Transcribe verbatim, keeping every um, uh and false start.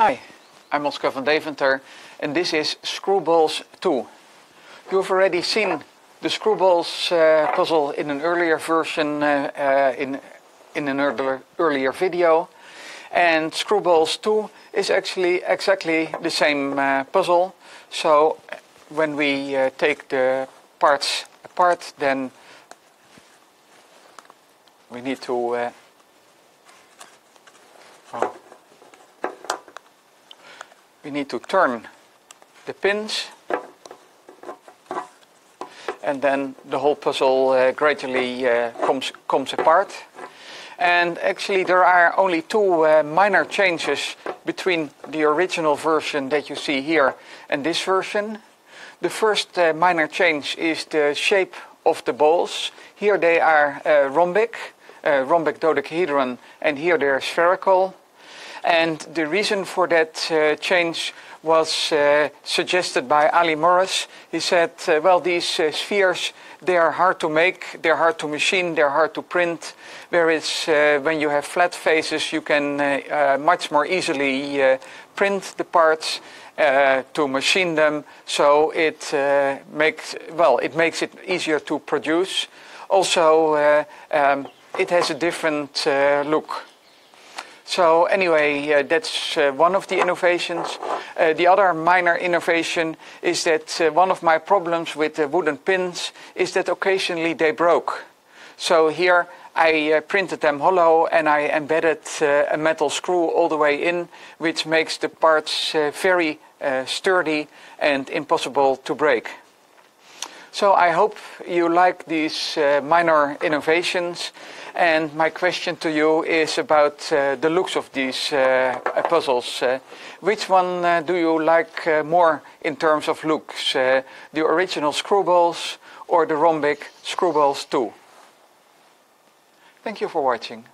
Hi, I'm Oscar van Deventer and this is Screwballs two. You've already seen the Screwballs uh, puzzle in an earlier version, uh, uh, in, in an earlier, earlier video. And Screwballs two is actually exactly the same uh, puzzle. So when we uh, take the parts apart, then we need to uh, well, we need to turn the pins, and then the whole puzzle uh, gradually uh, comes comes apart. And actually there are only two uh, minor changes between the original version that you see here and this version. The first uh, minor change is the shape of the balls. Here they are uh, rhombic, uh, rhombic dodecahedron, and here they are spherical. And the reason for that uh, change was uh, suggested by Ali Morris. He said, uh, well, these uh, spheres, they are hard to make, they're hard to machine, they're hard to print, whereas uh, when you have flat faces, you can uh, uh, much more easily uh, print the parts uh, to machine them, so it uh, makes, well, it makes it easier to produce. Also, uh, um, it has a different uh, look. So anyway, uh, that's uh, one of the innovations. Uh, the other minor innovation is that uh, one of my problems with the wooden pins is that occasionally they broke. So here I uh, printed them hollow and I embedded uh, a metal screw all the way in, which makes the parts uh, very uh, sturdy and impossible to break. So I hope you like these uh, minor innovations, and my question to you is about uh, the looks of these uh, puzzles. Uh, which one uh, do you like uh, more in terms of looks? Uh, the original Screwballs or the rhombic Screwballs two? Thank you for watching.